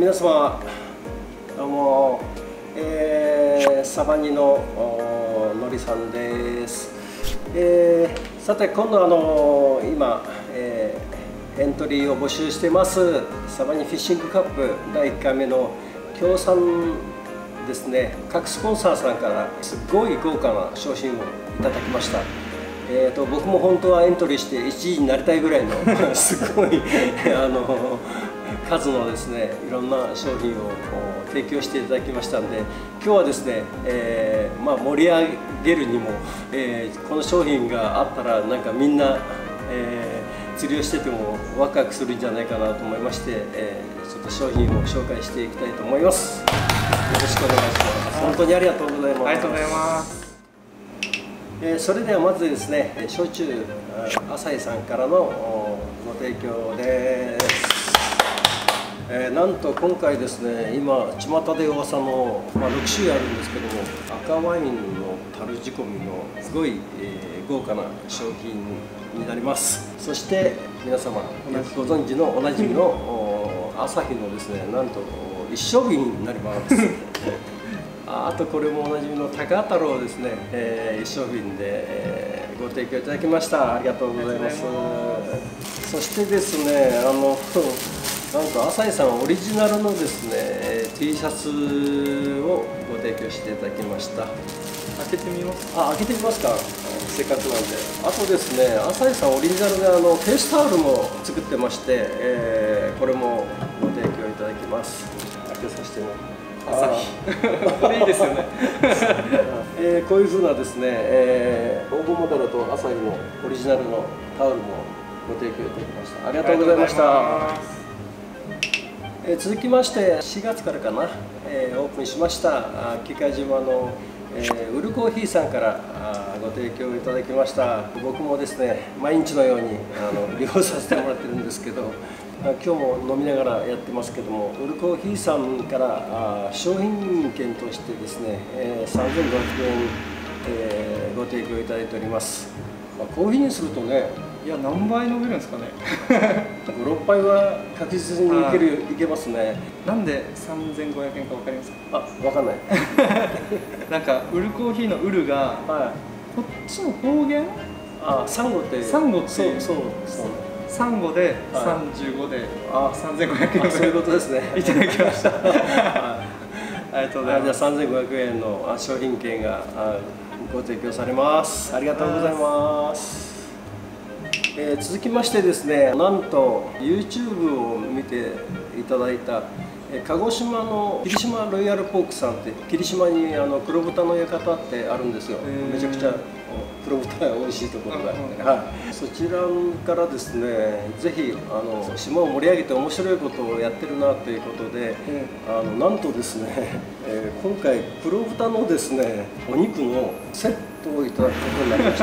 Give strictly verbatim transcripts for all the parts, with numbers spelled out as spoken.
皆様どうも、えー、サバニののりさんです。えー、さて今度あの今、えー、エントリーを募集してますサバニフィッシングカップだいいっかいめの協賛ですね。各スポンサーさんからすごい豪華な商品をいただきました。えー、と僕も本当はエントリーしていちいになりたいぐらいのすごいあの数のですねいろんな商品を提供していただきましたんで、今日はですね、えーまあ、盛り上げるにも、えー、この商品があったらなんかみんな、えー、釣りをしててもワクワクするんじゃないかなと思いまして、えー、ちょっと商品を紹介していきたいと思います。よろしくお願いします。本当にありがとうございます。 ありがとうございます。 えー、それではまずですね、焼酎朝日さんからのご提供です。えー、なんと今回ですね、今巷で噂の、まあ、ろく種類あるんですけども、赤ワインの樽仕込みのすごい、えー、豪華な商品になります。そして皆様ご存知のおなじみの朝日のですね、なんと一升瓶になります。あとこれもおなじみの高太郎ですね、えー、一升瓶で、えー、ご提供いただきました。ありがとうございます。そしてですね、あのなんと朝日さんオリジナルのですね T シャツをご提供していただきました。 開けてみます。 あ、開けてみますか。せっかくなんで。あとですね、朝日さんオリジナルであのフェイスタオルも作ってまして、えー、これもご提供いただきます。開けさせても。 朝日これいいですよね。 えー、こういうふうなですね、えー、応募モデルと朝日のオリジナルのタオルもご提供いただきました。ありがとうございました。えー、続きましてしがつからかな、えー、オープンしました喜界島の、えー、ウルコーヒーさんからご提供いただきました。僕もですね毎日のようにあの利用させてもらってるんですけど、今日も飲みながらやってますけども、ウルコーヒーさんから商品券としてですね、えー、さんぜんごひゃくえん、えー、ご提供いただいております。まあ、コーヒーにするとね、 いや何杯飲めるんですかね。 ご、ろっぱいは確実にいける、いけますね。 なんでさんぜんごひゃくえんかわかりますか。 あ、わかんない。 なんかウルコーヒーのウルが、はい、こっちの方言。 あ、サンゴって。 サンゴって。 そうそうそう。 さんごでさんじゅうごで、 あ、 さんぜんごひゃくえん。 そういうことですね。 いただきました。ありがとうございます。 じゃあさんぜんごひゃくえんの商品券がご提供されます。ありがとうございます。えー、続きましてですね、なんと YouTube を見ていただいた鹿児島の霧島ロイヤルポークさんって、霧島にあの黒豚の館ってあるんですよ。めちゃくちゃ黒豚が美味しいところがあって、はい、そちらからですね、ぜひあの島を盛り上げて面白いことをやってるなということで、あのなんとですね、えー、今回黒豚のですねお肉のセットをいただくことになりました。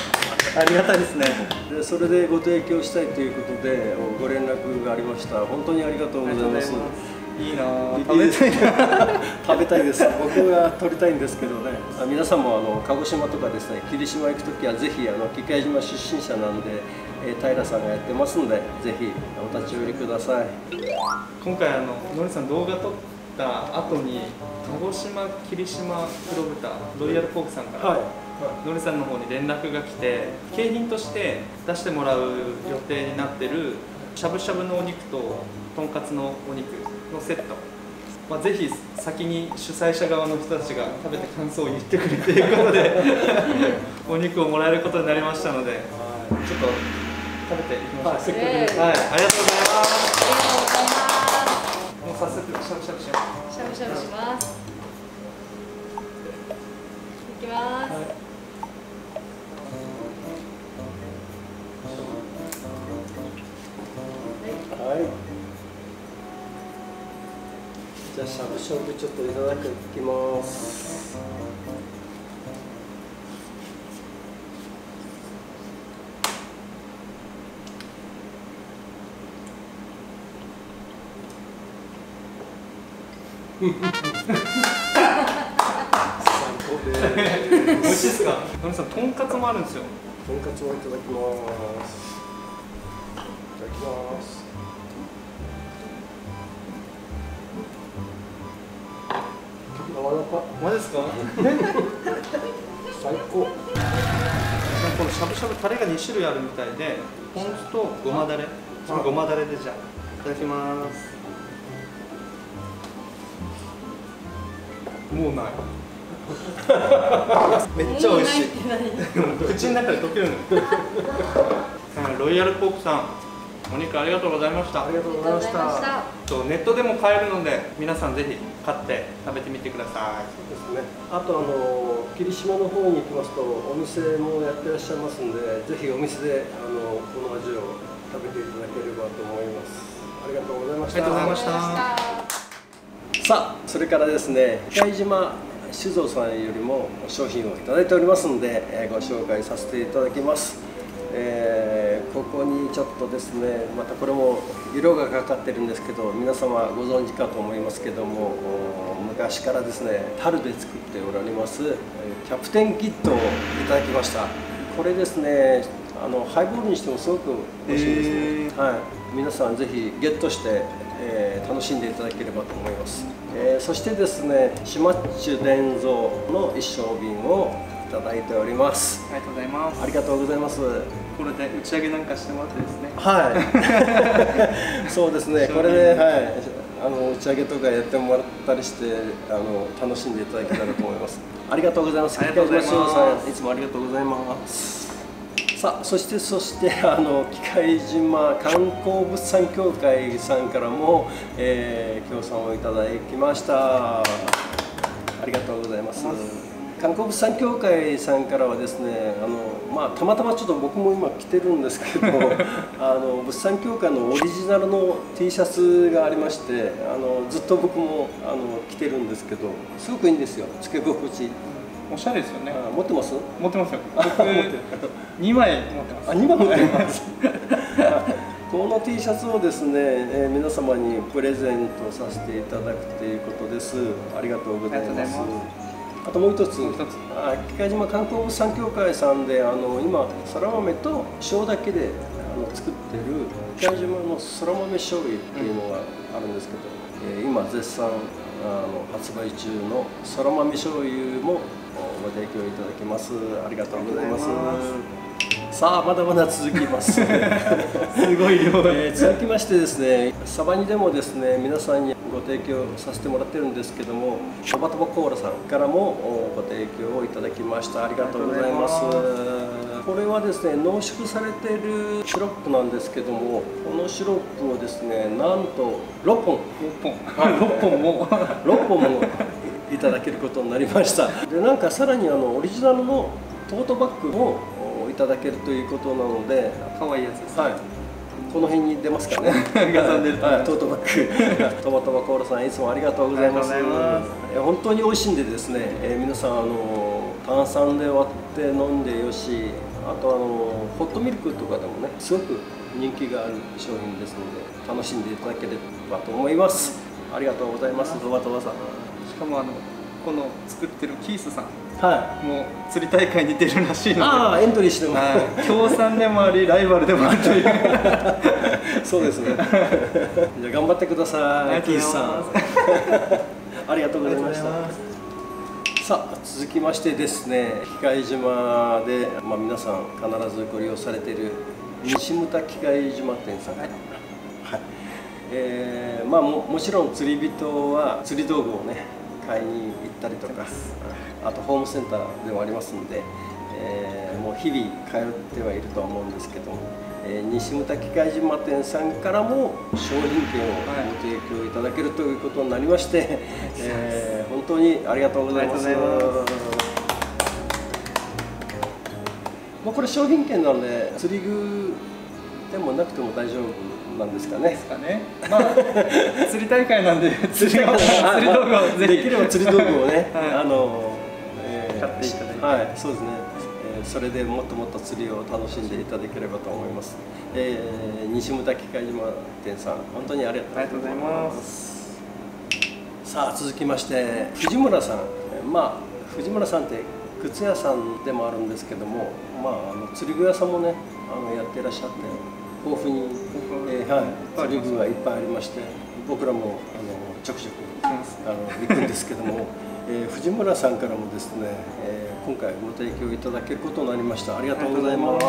ありがたいですね。 で、それでご提供したいということでご連絡がありました。本当にありがとうございます。 いいなぁ、食べたいな。 食べたいです。僕が取りたいんですけどね。皆さんもあの鹿児島とかですね、霧島行くときはぜひあの喜界島出身者なんで、えー、平さんがやってますので、ぜひお立ち寄りください。 今回あののりさん動画撮った後に鹿児島霧島黒豚ロイヤルポークさんから、はい、のりさんの方に連絡が来て、景品として出してもらう予定になってるしゃぶしゃぶのお肉ととんかつのお肉のセット、まあ、ぜひ先に主催者側の人たちが食べて感想を言ってくれということでお肉をもらえることになりましたので、ちょっと食べていきましょう。せっかく、はい、ありがとうございます。もう早速しゃぶしゃぶしよう。 しゃぶしゃぶします。いきます。はい、 はい、じゃあしゃぶしゃぶちょっといただきます。最高で美味しいですか。のりさん、とんかつもあるんですよ。 とんかつをいただきます。いただきます。 高。 マジですか？ 最高。 このしゃぶしゃぶタレがに種類あるみたいで、ポン酢とごまだれ、そのごまだれでじゃあいただきます。もうないめっちゃ美味しい。口の中で溶けるの。ロイヤルポークさん、お肉ありがとうございました。 ありがとうございました。 とネットでも買えるので、皆さんぜひ買って食べてみてください。 そうですね。あとあの霧島の方に行きますとお店もやってらっしゃいますんで、ぜひお店であのこの味を食べていただければと思います。ありがとうございました。 ありがとうございました。 さあ、それからですね、機械島酒造さんよりも商品をいただいておりますので、えー、ご紹介させていただきます。えー、ここにちょっとですね、またこれも色がかかってるんですけど、皆様ご存知かと思いますけども、昔からですね、樽で作っておられますキャプテンキットをいただきました。これですね、あのハイボールにしてもすごく美味しいですね、えー、はい、皆さんぜひゲットして、えー、楽しんでいただければと思います。えー、そしてですね、シマッチュ伝蔵の一升瓶をいただいております。 ありがとうございます。 ありがとうございます。 これで打ち上げなんかしてもらってですね。 はい。そうですね。これで、はい、あの打ち上げとかやってもらったりして、あの楽しんでいただけたらと思います。ありがとうございます。 ありがとうございます。 いつもありがとうございます。さあ、そしてそしてあの機械島観光物産協会さんからも、えー、協賛をいただきました。ありがとうございます。観光物産協会さんからはですね、あの、まあ、たまたまちょっと僕も今着てるんですけどあの物産協会のオリジナルの T シャツがありまして、あのずっと僕もあの着てるんですけど、すごくいいんですよ、つけ心地。 おしゃれですよね。 持ってます？ 持ってますよ。僕にまい持ってます。 あ、にまい持ってますこの T シャツをですね、えー、皆様にプレゼントさせていただくということです。ありがとうございます。あともう一つ、機械島観光物産協会さんであの今そら豆と塩だけであの作ってる機械島のそら豆醤油っていうのがあるんですけど、うん、えー、今絶賛あの発売中のそら豆醤油もご提供いただきます。ありがとうございます。さあ、まだまだ続きますすごい量、えー、続きましてですね、サバニでもですね、皆さんにご提供させてもらってるんですけども、トバトバコーラさんからもご提供をいただきました。ありがとうございます。これはですね、濃縮されているシロップなんですけども、このシロップをですね、なんとろっぽんろっぽんろっぽんもろっぽんもいただけることになりました。で、なんかさらにあのオリジナルのトートバッグもいただけるということなので、 可愛いやつです。 はい。この辺に出ますかね。 画像出る。 はい、トートバッグ。トマトバコーラさん、いつもありがとうございます。本当に美味しいんでですね、えー、皆さんあの炭酸で割って飲んでよし、あとあのホットミルクとかでもね、すごく人気がある商品ですので、楽しんでいただければと思います。ありがとうございます。トマトバさん。 しかもあのこの作ってるキースさん。 はい、 もう釣り大会に出るらしいので、 ああ、エントリーしてます。 はい、協賛でもありライバルでもあるというそうですね。じゃあ頑張ってください、キースさん。ありがとうございました。さあ、続きましてですね、機械島で、まあ、皆さん必ずご利用されている西牟田機械島店さんから、はい、えー、まあ も, もちろん釣り人は釣り道具をね買いに行ったりとか、あとホームセンターでもありますので、えー、もう日々通ってはいるとは思うんですけども、えー、西牟田機械島店さんからも商品券をご提供いただけるということになりまして、はい、えー、本当にありがとうございます。もうこれ商品券なので釣り具でもなくても大丈夫なんですかね。 ですかね。まあ釣り大会なんで釣り道具をぜひできれば釣り道具をね、はい、あの、 えー、買っていただいて、 はい、そうですね。えー、それでもっともっと釣りを楽しんでいただければと思います。えー、西牟田機械島店さん、本当にありがとうございます。さあ、続きまして藤村さん、まあ藤村さんって靴屋さんでもあるんですけども、まああの釣り具屋さんもね、あのやっていらっしゃって。豊富に、えーはい、釣り具がいっぱいありまして、僕らもあのちょくちょくあの行くんですけども、 えー、藤村さんからもですね、えー、今回ご提供いただけることになりました。ありがとうございます。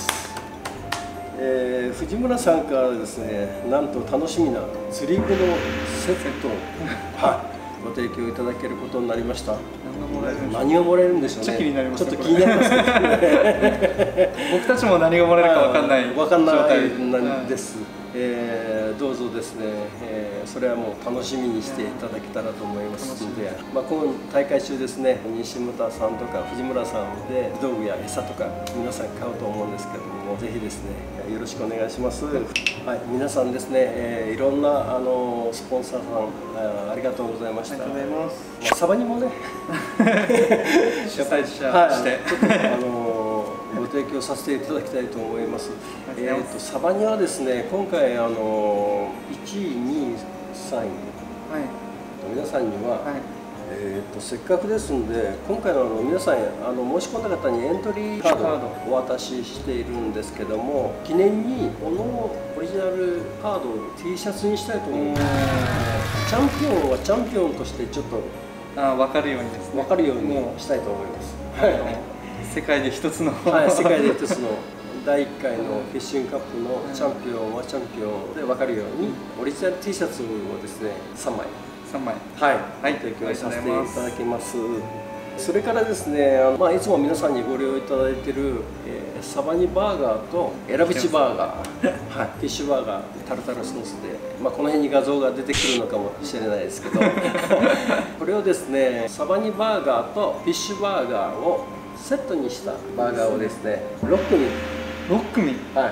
えー、藤村さんからですね、なんと楽しみな釣り具のセットを、はい、ご提供いただけることになりました。何がもらえるんでしょうね。ちょっと気になります。ちょっと気になりますけどね。 僕たちも何がもらえるかわかんないわかんないなんです。えー、どうぞですね、えー、それはもう楽しみにしていただけたらと思いますので、まあ、今大会中ですね、西牟田さんとか藤村さんで道具や餌とか皆さん買うと思うんですけども、ぜひですねよろしくお願いします。はい、皆さんですね、えー、いろんなあのスポンサーさん あ, ありがとうございました。ありがとうございます。まあ、サバにもね主催者して、はい、ちょっとあのご提供させていただきたいと思います。えーとサバニはですね、今回あのいちい、にい、さんい、はい、皆さんには、はい、えーとせっかくですので、今回のあの皆さんあの申し込んだ方にエントリーカードをお渡ししているんですけども、記念にこのオリジナルカードを T シャツにしたいと思います。チャンピオンはチャンピオンとしてちょっとあ分かるようにですね、 分かるようにしたいと思います。はい、 世界で一つの、 はい、世界で一つのだいいっかいのフィッシングカップのチャンピオンはチャンピオンで分かるように、オリジナル T シャツをですねさんまいさんまい、 はい、はい、提供させていただきます。それからですね、あのまあ、いつも皆さんにご利用いただいている、えー、サバニバーガーとエラブチバーガー、はい、フィッシュバーガータルタルソースで、まあ、この辺に画像が出てくるのかもしれないですけどこれをですねサバニバーガーとフィッシュバーガーをセットにしたバーガーをですねろっくみろっくみ、 はい、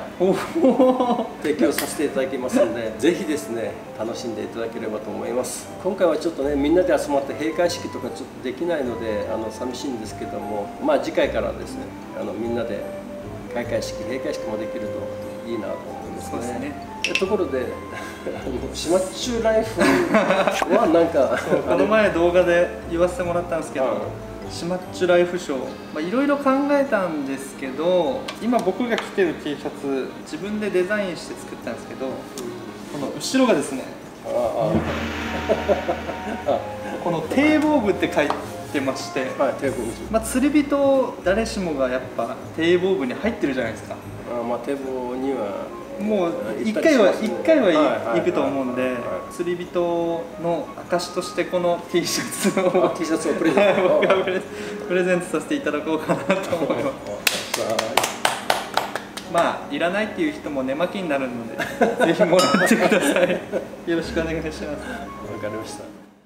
提供させていただきますので、ぜひですね楽しんでいただければと思います。今回はちょっとねみんなで集まって閉会式とかちょっとできないのであの寂しいんですけども、まあ次回からですねあのみんなで開会式閉会式もできるといいなと思いますね。そうですね。ところでシマッチュライフはなんかこの前動画で言わせてもらったんですけど、シマッチュライフショー、いろいろ考えたんですけど、今僕が着てる T シャツ自分でデザインして作ったんですけど、この後ろがですねこの堤防部って書いてまして、はい、堤防部、まあ、釣り人誰しもがやっぱ堤防部に入ってるじゃないですか。 あ、まあ、堤防にはもういっかいは一回は行くと思うんで、釣り人の証としてこの T シャツを T シャツをプレゼント僕がプレゼントさせていただこうかなと思います。まあいらないっていう人も寝巻きになるのでぜひもらってください。よろしくお願いします。わかりました。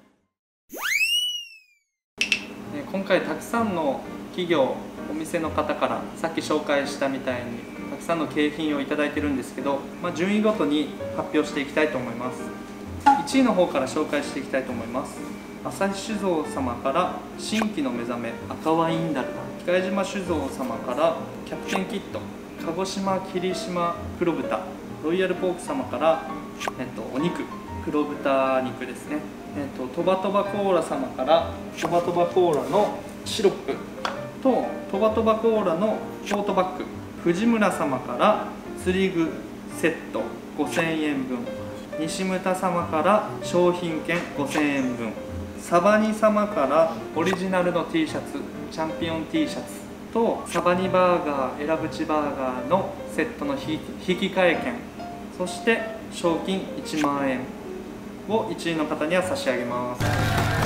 今回たくさんの企業お店の方からさっき紹介したみたいにたくさんの景品をいただいてるんですけど、まあ、順位ごとに発表していきたいと思います。いちいの方から紹介していきたいと思います。朝日酒造様から新規の目覚め赤ワインダル、機械島酒造様からキャプテンキット、鹿児島霧島黒豚、ロイヤルポーク様から、えっと、お肉黒豚肉ですね、えっと、トバトバコーラ様からトバトバコーラのシロップとトバトバコーラのトートバッグ、藤村様から釣り具セットごせんえんぶん、西牟田様から商品券ごせんえんぶん、サバニ様からオリジナルの T シャツチャンピオン T シャツとサバニバーガーエラブチバーガーのセットの引き換え券、そして賞金いちまんえんをいちいの方には差し上げます。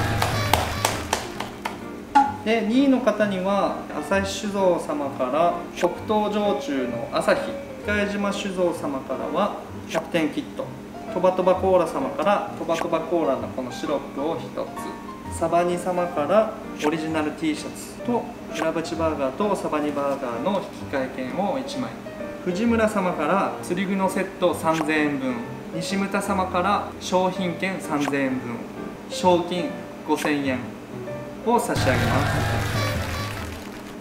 でにいの方には朝日酒造様から黒糖焼酎の朝日、機械島酒造様からはキャプテンキット、トバトバコーラ様からトバトバコーラのこのシロップをひとつ、サバニ様からオリジナル T シャツとエラブチバーガーとサバニバーガーの引き換え券をいちまい、藤村様から釣り具のセットさんぜんえんぶん、西牟田様から商品券さんぜんえんぶん、賞金ごせんえんを差し上げます。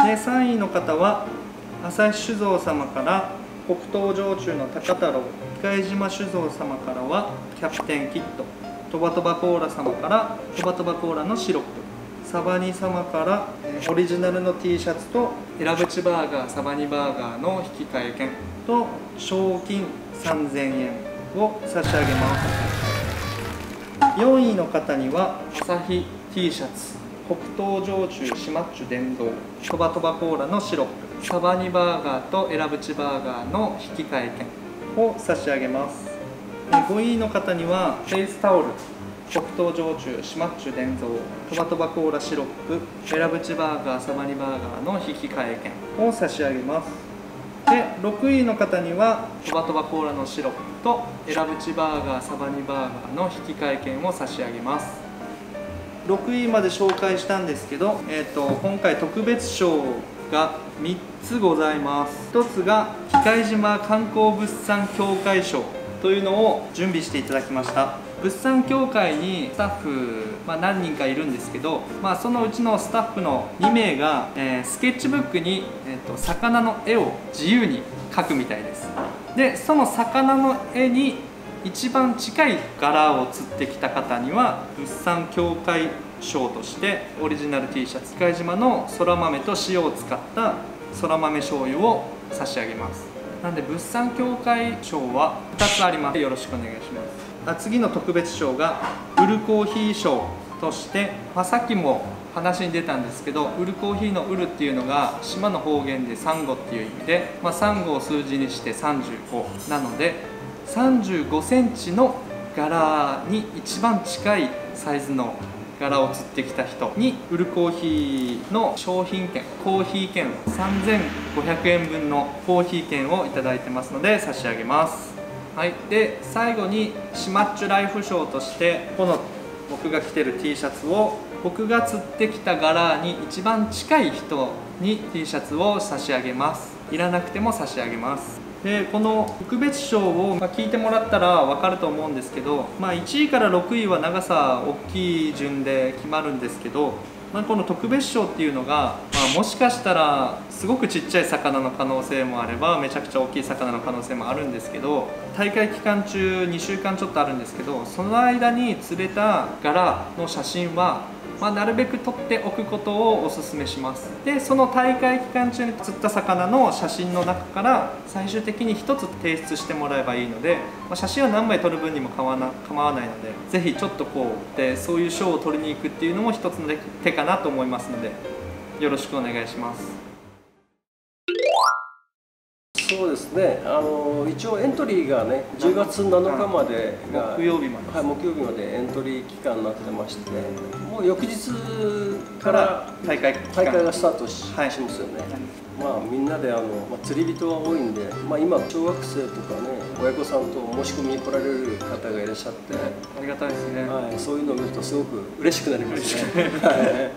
でさんいの方は朝日酒造様から黒糖焼酎の高太郎、機械島酒造様からはキャプテンキット、トバトバコーラ様からトバトバコーラのシロップ、サバニ様からオリジナルの T シャツとエラブチバーガーサバニバーガーの引き換え券と賞金さんぜんえんを差し上げます。よんいの方には朝日 T シャツ黒糖焼酎シマッチュ伝統トバトバコーラのシロップ、サバニバーガーとエラブチバーガーの引き換え券を差し上げます。ごいの方にはフェイスタオル、黒糖焼酎シマッチュ伝統トバトバコーラシロップ、エラブチバーガーサバニバーガーの引き換え券を差し上げます。でろくいの方にはトバトバコーラのシロップとエラブチバーガーサバニバーガーの引き換え券を差し上げます。ろくいまで紹介したんですけど、えー、と今回特別賞がみっつございます。ひとつが喜界島観光物産協会賞というのを準備していただきました。物産協会にスタッフ、まあ、何人かいるんですけど、まあ、そのうちのスタッフのにめいが、えー、スケッチブックに、えー、と魚の絵を自由に描くみたいです。でその魚の絵に一番近い柄を釣ってきた方には物産協会賞としてオリジナル T シャツ、喜界島のそら豆と塩を使ったそら豆醤油を差し上げます。なんで物産協会賞はふたつあります。よろしくお願いします。次の特別賞がウルコーヒー賞として、まあ、さっきも話に出たんですけど、ウルコーヒーのウルっていうのが島の方言でサンゴっていう意味で、まあ、サンゴを数字にしてさんじゅうごなのでさんじゅうごセンチの柄に一番近いサイズの柄を釣ってきた人にウルコーヒーの商品券、コーヒー券さんぜんごひゃくえんぶんのコーヒー券をいただいてますので差し上げます。はい、で最後にシマッチュライフ賞としてこの僕が着てる T シャツを僕が釣ってきた柄に一番近い人に T シャツを差し上げます。いらなくても差し上げます。でこの特別賞を、まあ、聞いてもらったら分かると思うんですけど、まあ、いちいからろくいは長さ大きい順で決まるんですけど、まあ、この特別賞っていうのが、まあ、もしかしたらすごくちっちゃい魚の可能性もあればめちゃくちゃ大きい魚の可能性もあるんですけど、大会期間中にしゅうかんちょっとあるんですけど、その間に釣れた柄の写真はまあ、なるべく撮っておくことをお勧めします。でその大会期間中に釣った魚の写真の中から最終的にひとつ提出してもらえばいいので、まあ、写真は何枚撮る分にも構わな、構わないので、ぜひちょっとこうでそういう賞を取りに行くっていうのも一つの手かなと思いますので、よろしくお願いします。 そうですね、あの一応エントリーがねじゅうがつなのかまでが木曜日まで、 はい、木曜日までエントリー期間になってまして、もう翌日から大会大会がスタート し,、 はい、 しますよね。まあみんなであの、まあ、釣り人が多いんで、まあ、今小学生とかね親御さんと申し込みに来られる方がいらっしゃって、 ありがたいですね、 はい、そういうのを見るとすごく嬉しくなりますね。はい、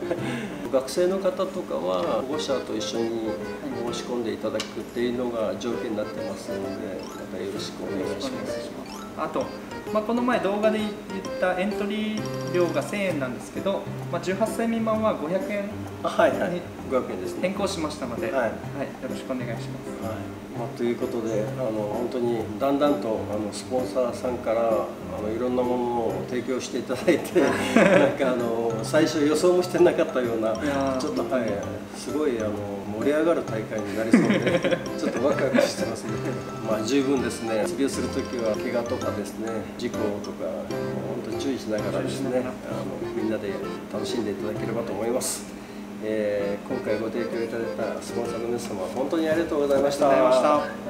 学生の方とかは保護者と一緒に申し込んでいただくっていうのが条件になってますので、またよろしくお願いします。 あと、まあ、この前動画で言ったエントリー料がせんえんなんですけど、まあ、じゅうはっさい未満はごひゃくえんにごひゃくえんですね、 変更しましたので、はいはい、よろしくお願いします。 はい、まあ、ということであの本当にだんだんとあのスポンサーさんからあのいろんなものを提供していただいてなんかあの最初予想もしてなかったようなちょっと、はい、すごいあの盛り上がる大会になりそうでちょっとワクワクしてますね。まあ十分ですね、釣りをするときは怪我とかですね、事故とか本当に注意しながらですね、あのみんなで楽しんでいただければと思います。えー、今回ご提供いただいたスポンサーの皆様本当にありがとうございました。 ありがとうございました。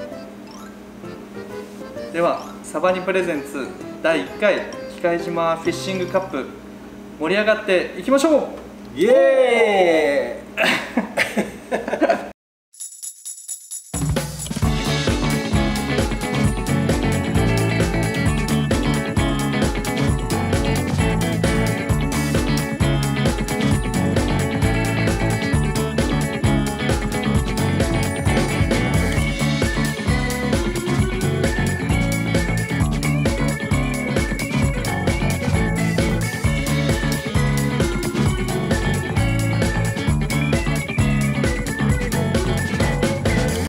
ではサバニプレゼンツだいいっかい喜界島フィッシングカップ盛り上がっていきましょう。 イエーイ